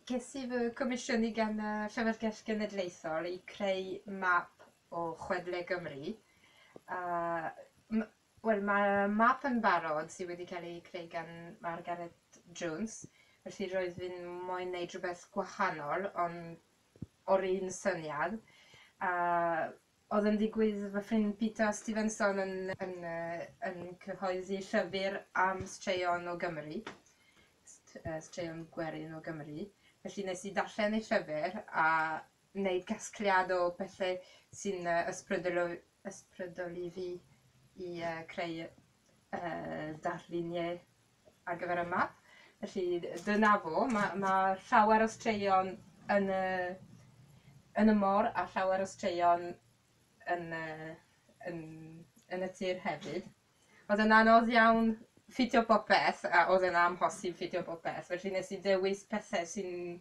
Ges i fy gomisiynu gan Lyfrgell Genedlaethol i creu map o chwedlau Gymru. Wel, mae map yn barod sydd wedi cael ei creu gan Margaret Jones, felly roedd fi'n moyn wneud rhywbeth gwahanol, ond o'r un syniad. Oedd yn digwydd fy ffrind Peter Stevenson yn cyhoeddi llyfr am straeon o Gymru, straeon gwerin o Gymru. Felly nes i darllen ei llyfr a wneud casgliad o bethau sy'n ysbrydoli fi i creu darluniau ar gyfer y map. Felly dyna fo, mae llawer o straeon yn y môr a llawer o straeon yn y tir hefyd. Oedd yn anodd iawn ffidio popeth, a oedd yn amhosib ffidio popeth, felly nes i dewis pethau sy'n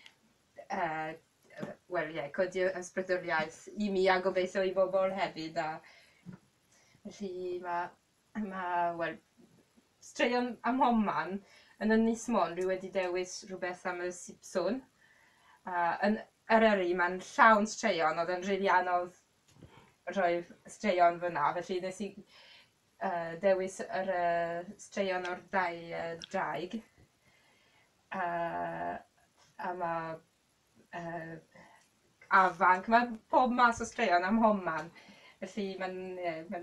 codio ysbrydoliaeth i mi a gobeithio i bobl hefyd. Felly mae straeon am homman yn Ynys Môn, dwi wedi dewis rhywbeth am y Sipswn. Yn Eryri mae'n llawn straeon, oedd yn rili anodd roi'r straeon fyna, felly nes i dewis yr straeon o'r dau draig. A mae afanc, mae pob mas o straeon am homman. Felly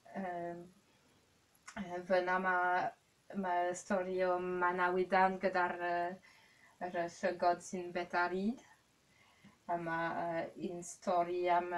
fyna mae stori o Manawydan gyda'r llygod sy'n beda'r yd. A mae un stori am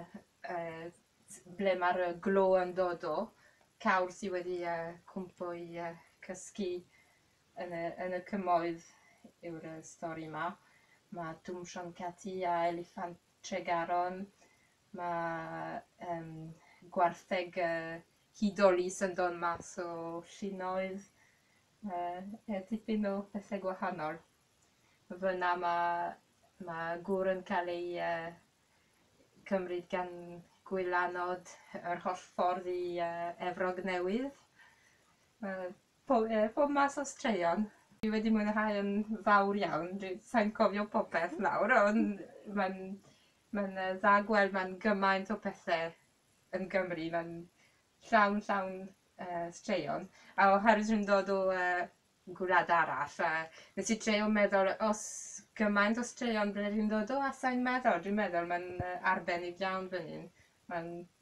ble mae'r glo yn dod o. Cawr sydd wedi cwmpo i cysgu yn y cymoedd yw'r stori yma. Mae Dwm Sion Cati a Eliffant Tregaron. Mae gwartheg hudolus yn dod mas o llynnoedd. Dipyn o bethau gwahanol. Fyna mae gŵr yn cael ei cymryd gan gwylanod yr holl ffordd i Efrog Newydd. Pob mas o straeon. Dwi wedi mwynhau yn fawr iawn. Sa'n cofio popeth nawr, ond mae'n dda gweld mae'n gymaint o pethau yn Gymru. Mae'n llawn straeon. A oherwydd dwi'n dod o gwlad arall, nes i trio meddwl, os gymaint o straeon ble dwi'n dod o, a sa'n meddwl, dwi'n meddwl mae'n arbennig iawn fan hyn. Mae'n